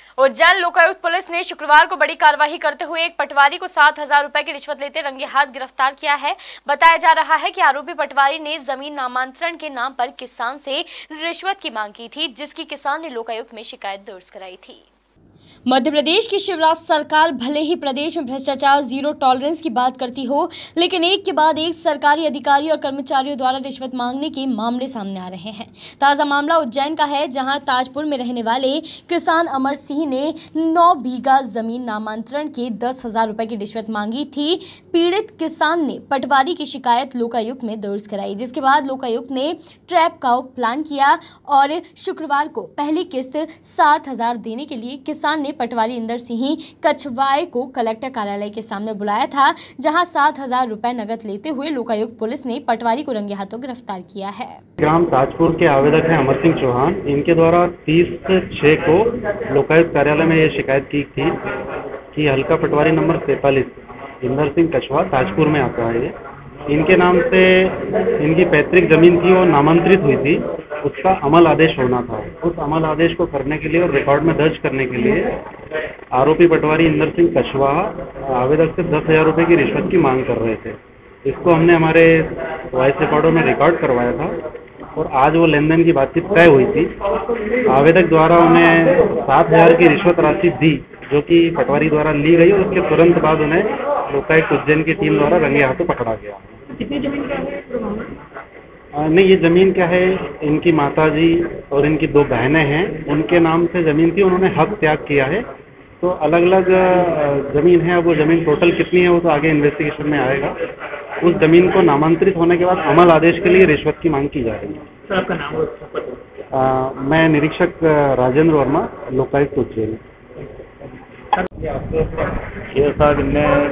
Ujjain Lokayukta police ने शुक्रवार को बड़ी कार्रवाई करते हुए एक पटवारी को 7,000 रुपए की रिश्वत लेते रंगे हाथ गिरफ्तार किया है। बताया जा रहा है कि आरोपी पटवारी ने जमीन नामांतरण के नाम पर किसान से रिश्वत की मांग की थी, जिसकी किसान ने लोकायुक्त में शिकायत दर्ज कराई थी। मध्य प्रदेश की शिवराज सरकार भले ही प्रदेश में भ्रष्टाचार जीरो टॉलरेंस की बात करती हो, लेकिन एक के बाद एक सरकारी अधिकारी और कर्मचारियों द्वारा रिश्वत मांगने के मामले सामने आ रहे हैं। ताजा मामला उज्जैन का है, जहां ताजपुर में रहने वाले किसान अमर सिंह ने 9 बीघा जमीन नामांतरण के 10,000 रुपए की रिश्वत मांगी थी। पीड़ित किसान ने पटवारी की शिकायत लोकायुक्त में दर्ज कराई, जिसके बाद लोकायुक्त ने ट्रैप का प्लान किया और शुक्रवार को पहली किस्त 7,000 देने के लिए किसान ने पटवारी इंदर सिंह कछवाए को कलेक्टर कार्यालय के सामने बुलाया था, जहां 7,000 रुपए नकद लेते हुए लोकायुक्त पुलिस ने पटवारी को रंगे हाथों गिरफ्तार किया है। ग्राम ताजपुर के आवेदक हैं अमर सिंह चौहान। इनके द्वारा 30/6 को लोकायुक्त कार्यालय में ये शिकायत की थी कि हल्का पटवारी नंबर 43 इंदर सिंह कछवा ताजपुर में आता है। इनके नाम से इनकी पैतृक जमीन थी, वो नामांतरित हुई थी, उसका अमल आदेश होना था। उस अमल आदेश को करने के लिए और रिकॉर्ड में दर्ज करने के लिए आरोपी पटवारी इंदर सिंह कछवा आवेदक से 10,000 रुपए की रिश्वत की मांग कर रहे थे। इसको हमने हमारे वॉइस रिकॉर्डों में रिकॉर्ड करवाया था और आज वो लेन देन की बातचीत तय हुई थी। आवेदक द्वारा उन्हें 7,000 की रिश्वत राशि दी, जो कि पटवारी द्वारा ली गई और उसके तुरंत बाद उन्हें लोकायुक्त उज्जैन की टीम द्वारा रंगे हाथों पकड़ा गया। कितनी जमीन का है? नहीं, ये ज़मीन क्या है, इनकी माताजी और इनकी 2 बहनें हैं, उनके नाम से ज़मीन थी, उन्होंने हक त्याग किया है। तो अलग अलग ज़मीन है। अब वो ज़मीन टोटल कितनी है वो तो आगे इन्वेस्टिगेशन में आएगा। उस ज़मीन को नामांतरित होने के बाद अमल आदेश के लिए रिश्वत की मांग की जा रही है। सर, आपका नाम और मैं निरीक्षक राजेंद्र वर्मा, लोकायुक्त उज्जैन। 6/7 में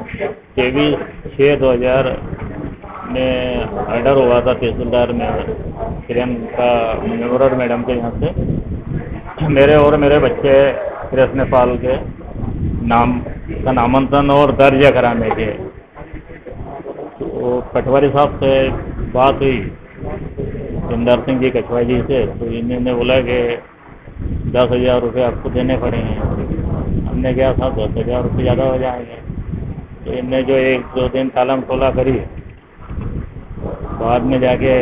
23/6/2000 में ऑर्डर हुआ था तहसीलदार में प्रियंका मेमोरर मैडम के यहाँ से मेरे और मेरे बच्चे कृष्णपाल के नाम का नामांकन और दर्ज कराने के। तो पटवारी साहब से बात हुई इंदर सिंह जी कछवा जी से, तो इन्होंने बोला कि 10,000 रुपये आपको देने पड़ेंगे। हमने कहा था 10,000 रुपये ज़्यादा हो जाएंगे। तो इनने जो 1-2 दिन तालम टोला करी, बाद में जाके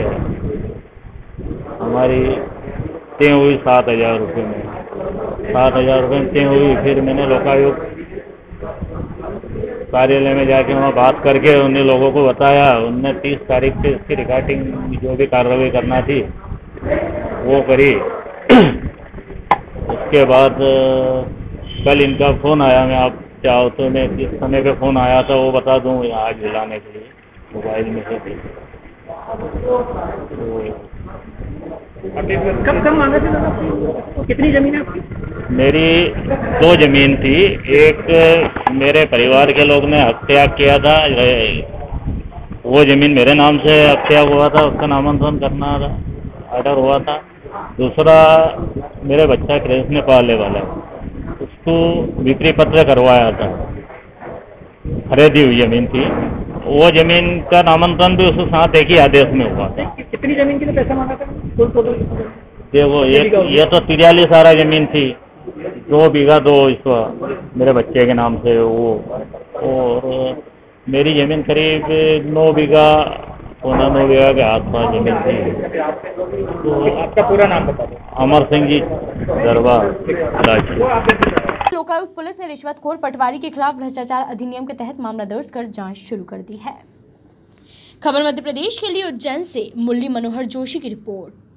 हमारी तय हुई 7,000 रुपये में। 7,000 रुपये में तय हुई। फिर मैंने लोकायुक्त कार्यालय में जाके वहाँ बात करके उन्हें लोगों को बताया। उनने 30 तारीख से इसकी रिकॉर्डिंग जो भी कार्रवाई करना थी वो करी। उसके बाद कल इनका फ़ोन आया। मैं आप चाहो तो मैं किस समय पे फ़ोन आया था वो बता दूँ आज बुलाने के लिए मोबाइल में से। कब मांगा था दादा? तो कितनी जमीन है आपकी? मेरी 2 जमीन थी। एक मेरे परिवार के लोग ने हक त्याग किया था, वो जमीन मेरे नाम से हक त्याग हुआ था, उसका नामांकन करना ऑर्डर हुआ था। दूसरा मेरे बच्चा कृष्ण पालने वाला, उसको बिक्री पत्र करवाया था, खरीदी हुई जमीन थी। वो जमीन का नामांकन भी उसके साथ एक ही आदेश में हुआ था। कितनी जमीन के लिए पैसा मांगा था? देखो ये तो 43 सारा जमीन थी। 2 बीघा 2 इसका मेरे बच्चे के नाम से वो, और मेरी जमीन करीब 9 बीघा 9 बीघा के आसपास जमीन थी। तो आपका पूरा नाम बता दो। अमर सिंह जी दरबार। लोकायुक्त पुलिस ने रिश्वतखोर पटवारी के खिलाफ भ्रष्टाचार अधिनियम के तहत मामला दर्ज कर जांच शुरू कर दी है। खबर मध्य प्रदेश के लिए उज्जैन से मुरली मनोहर जोशी की रिपोर्ट।